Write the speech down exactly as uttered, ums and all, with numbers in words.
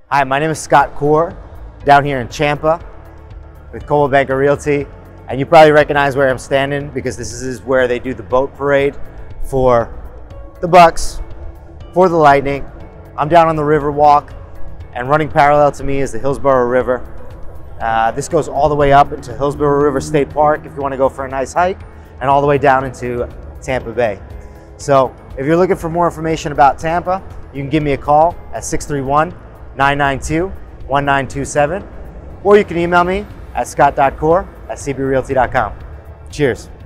Hi, my name is Scott Core, down here in Champa with Coldwell Banker Realty, and you probably recognize where I'm standing because this is where they do the boat parade for the Bucks, for the Lightning. I'm down on the Riverwalk, and running parallel to me is the Hillsborough River. Uh, this goes all the way up into Hillsborough River State Park if you want to go for a nice hike, and all the way down into Tampa Bay. So if you're looking for more information about Tampa, you can give me a call at six three one, nine nine two, one nine two seven, or you can email me at scott dot core at c b realty dot com. Cheers.